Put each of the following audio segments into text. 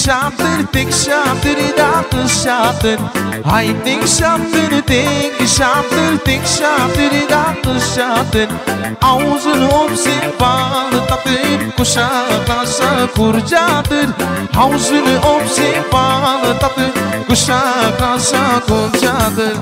şaptır, tek şaptır, dağlı şaptır. Haydi şaptır, tek şaptır, tek şaptır, dağlı şaptır. Ağzını öpsün bağlı tatır, kuşaklaşa kurcadır. Ağzını öpsün bağlı tatır, kuşaklaşa kurcadır.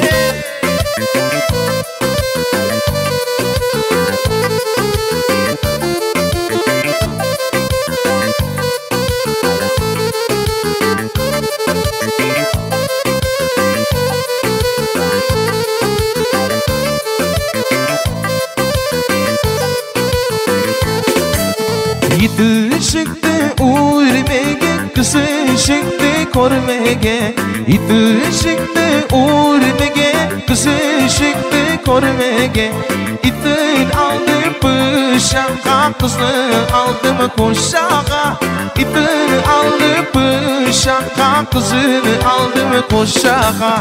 Yedi çıktı uğurmege, kızı çıktı kormege. Yedi çıktı uğurmege, kızı çıktı kormege. İtin aldı bıçağa, kızı aldı mı koşağa. İtin aldı bıçağa, kızı aldı mı koşağa.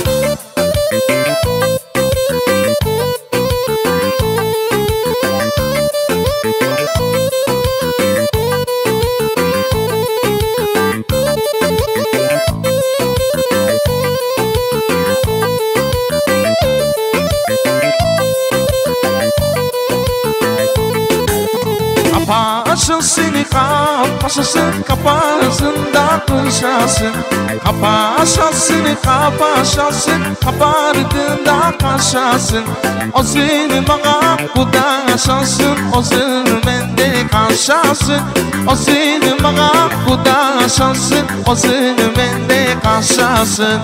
Kapaşılsın, kapaşılsın, kapaşılsın da kışasın. Kapaşılsın, kapaşılsın, kapardın da kaşasın. O seni bana kudaşasın, o seni bende kaşasın. O seni bana kudaşasın, o seni bende kaşasın.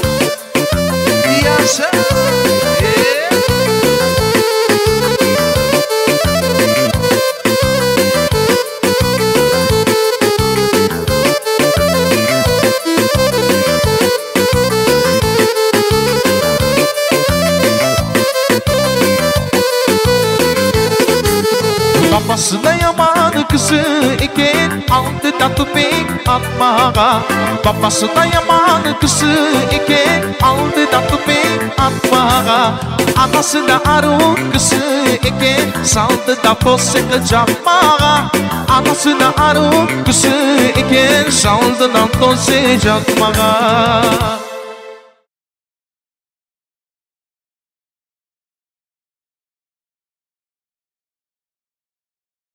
Yaşa. Babası da yaman kızı iken aldı da tüfek atmağa. Babası da yaman kızı iken aldı da tüfek atmağa. Anası da arı kızı iken saldı da posek yapmağa. Anası da arı kızı iken saldı da posek yapmağa.